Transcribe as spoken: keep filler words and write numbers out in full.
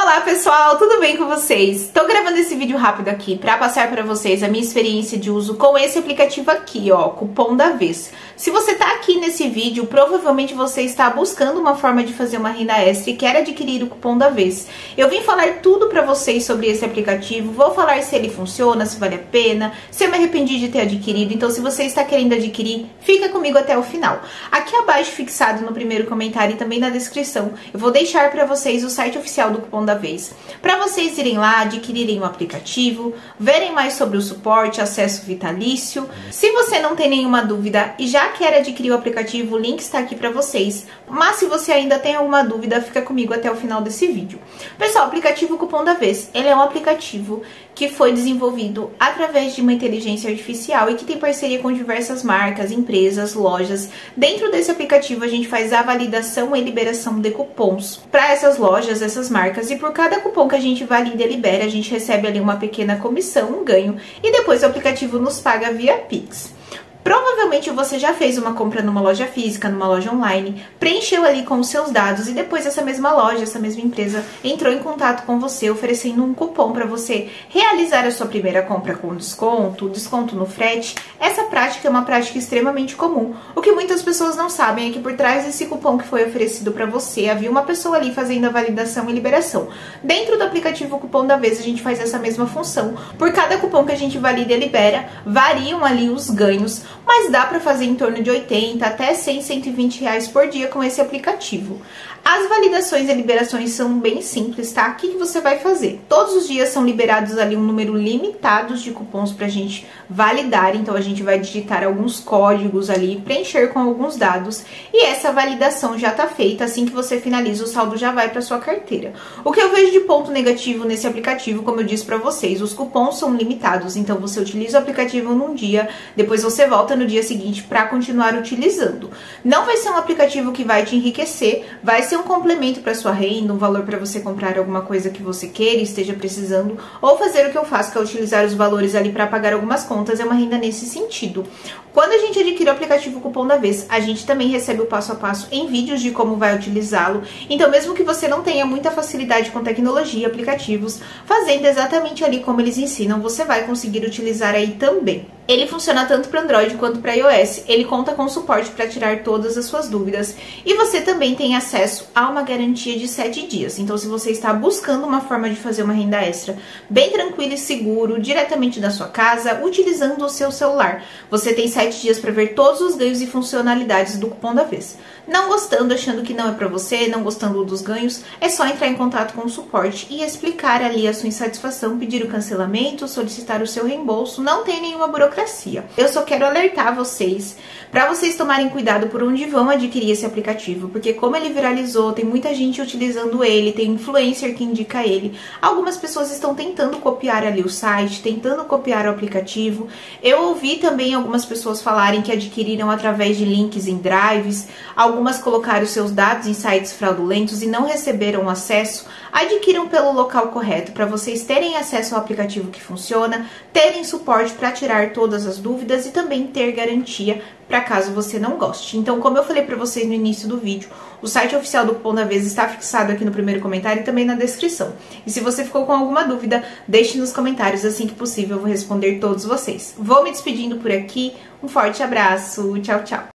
Olá pessoal, tudo bem com vocês? Estou gravando esse vídeo rápido aqui para passar para vocês a minha experiência de uso com esse aplicativo aqui, ó, Cupom da Vez. Se você tá aqui nesse vídeo, provavelmente você está buscando uma forma de fazer uma renda extra e quer adquirir o Cupom da Vez. Eu vim falar tudo para vocês sobre esse aplicativo, vou falar se ele funciona, se vale a pena, se eu me arrependi de ter adquirido. Então se você está querendo adquirir, fica comigo até o final. Aqui abaixo, fixado no primeiro comentário e também na descrição, eu vou deixar para vocês o site oficial do Cupom da Vez, para vocês irem lá, adquirirem o aplicativo, verem mais sobre o suporte, acesso vitalício. Se você não tem nenhuma dúvida e já quer adquirir o aplicativo, o link está aqui para vocês. Mas se você ainda tem alguma dúvida, fica comigo até o final desse vídeo. Pessoal, o aplicativo Cupom da Vez, ele é um aplicativo que foi desenvolvido através de uma inteligência artificial e que tem parceria com diversas marcas, empresas, lojas. Dentro desse aplicativo a gente faz a validação e liberação de cupons para essas lojas, essas marcas, e por cada cupom que a gente valida e libera, a gente recebe ali uma pequena comissão, um ganho, e depois o aplicativo nos paga via Pix. Provavelmente você já fez uma compra numa loja física, numa loja online, preencheu ali com os seus dados e depois essa mesma loja, essa mesma empresa entrou em contato com você oferecendo um cupom para você realizar a sua primeira compra com desconto, desconto no frete. Essa prática é uma prática extremamente comum. O que muitas pessoas não sabem é que por trás desse cupom que foi oferecido para você, havia uma pessoa ali fazendo a validação e liberação. Dentro do aplicativo Cupom da Vez a gente faz essa mesma função. Por cada cupom que a gente valida e libera, variam ali os ganhos, mas dá para fazer em torno de oitenta até cem, cento e vinte reais por dia com esse aplicativo. As validações e liberações são bem simples, tá? O que que você vai fazer? Todos os dias são liberados ali um número limitado de cupons pra gente validar, então a gente vai digitar alguns códigos ali, preencher com alguns dados, e essa validação já tá feita. Assim que você finaliza, o saldo já vai para sua carteira. O que eu vejo de ponto negativo nesse aplicativo, como eu disse pra vocês, os cupons são limitados, então você utiliza o aplicativo num dia, depois você volta no dia seguinte para continuar utilizando. Não vai ser um aplicativo que vai te enriquecer, vai ser um complemento para sua renda, um valor para você comprar alguma coisa que você queira e esteja precisando, ou fazer o que eu faço, que é utilizar os valores ali para pagar algumas contas. É uma renda nesse sentido. Quando a gente adquire o aplicativo Cupom da Vez, a gente também recebe o passo a passo em vídeos de como vai utilizá-lo. Então, mesmo que você não tenha muita facilidade com tecnologia, aplicativos, fazendo exatamente ali como eles ensinam, você vai conseguir utilizar aí também. Ele funciona tanto para Android quanto para iOS. Ele conta com suporte para tirar todas as suas dúvidas. E você também tem acesso a uma garantia de sete dias. Então, se você está buscando uma forma de fazer uma renda extra bem tranquilo e seguro, diretamente da sua casa, utilizando o seu celular, você tem sete dias para ver todos os ganhos e funcionalidades do Cupom da Vez. Não gostando, achando que não é para você, não gostando dos ganhos, é só entrar em contato com o suporte e explicar ali a sua insatisfação, pedir o cancelamento, solicitar o seu reembolso. Não tem nenhuma burocracia. Eu só quero alertar vocês para vocês tomarem cuidado por onde vão adquirir esse aplicativo, porque como ele viralizou, tem muita gente utilizando ele, tem influencer que indica ele. Algumas pessoas estão tentando copiar ali o site, tentando copiar o aplicativo. Eu ouvi também algumas pessoas falarem que adquiriram através de links em drives. Algumas colocaram seus dados em sites fraudulentos e não receberam acesso. Adquiram pelo local correto para vocês terem acesso ao aplicativo que funciona, terem suporte para tirar todas as dúvidas e também ter garantia para caso você não goste. Então, como eu falei para vocês no início do vídeo, o site oficial do Cupom da Vez está fixado aqui no primeiro comentário e também na descrição. E se você ficou com alguma dúvida, deixe nos comentários, assim que possível eu vou responder todos vocês. Vou me despedindo por aqui, um forte abraço, tchau, tchau!